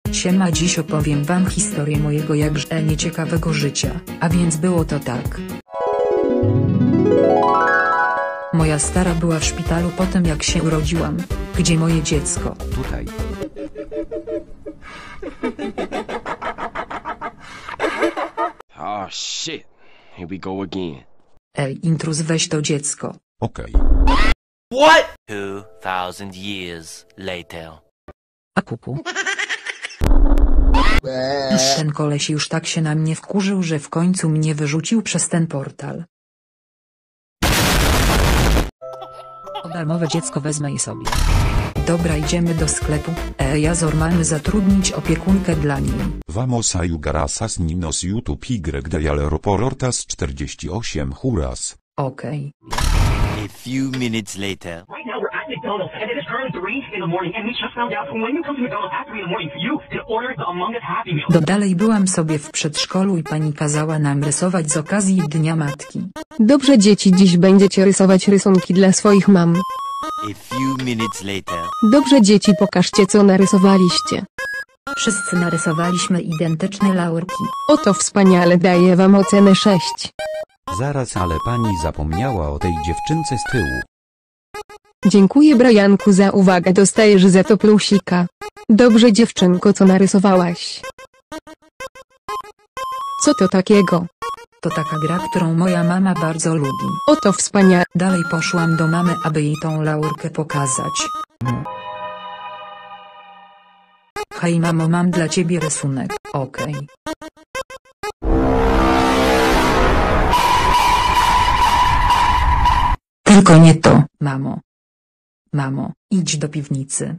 Siema, dziś opowiem wam historię mojego jakże nieciekawego życia, a więc było to tak. Moja stara była w szpitalu po tym jak się urodziłam. Gdzie moje dziecko? Tutaj. Oh shit. Here we go again. Ej, intruz, weź to dziecko. Okej. What? 2000 years later. A pupu. Ten koleś już tak się na mnie wkurzył, że w końcu mnie wyrzucił przez ten portal. O, darmowe dziecko, wezmę je sobie. Dobra, idziemy do sklepu. Jazor, mamy zatrudnić opiekunkę dla niej. Vamos a jugar asas ninos YouTube y de aeroportas 48 juras. Okej. A few minutes later. Right now we're at McDonald's, and it is currently 3 in the morning, and we just found out when you come to McDonald's at 3 in the morning, you can order the Among Us Happy Meal. Dalej byłam sobie w przedszkolu i pani kazała nam rysować z okazji Dnia Matki. Dobrze, dzieci, dziś będziecie rysować rysunki dla swoich mam. A few minutes later. Dobrze, dzieci, pokażcie, co narysowaliście. Wszyscy narysowaliśmy identyczne laurki. Oto wspaniale, daję wam ocenę 6. Zaraz, ale pani zapomniała o tej dziewczynce z tyłu. Dziękuję, Brianku, za uwagę, dostajesz za to plusika. Dobrze, dziewczynko, co narysowałaś? Co to takiego? To taka gra, którą moja mama bardzo lubi. Oto wspaniale. Dalej poszłam do mamy, aby jej tą laurkę pokazać. Hej mamo, mam dla ciebie rysunek. Okej. Tylko nie to, mamo. Mamo, idź do piwnicy.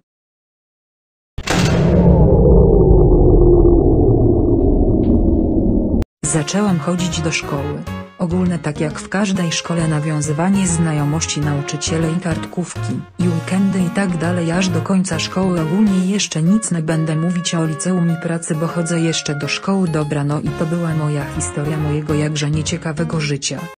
Zaczęłam chodzić do szkoły. Ogólne, tak jak w każdej szkole, nawiązywanie znajomości, nauczyciele i kartkówki, i weekendy i tak dalej aż do końca szkoły. Ogólnie jeszcze nic nie będę mówić o liceum i pracy, bo chodzę jeszcze do szkoły. Dobra, no i to była moja historia mojego jakże nieciekawego życia.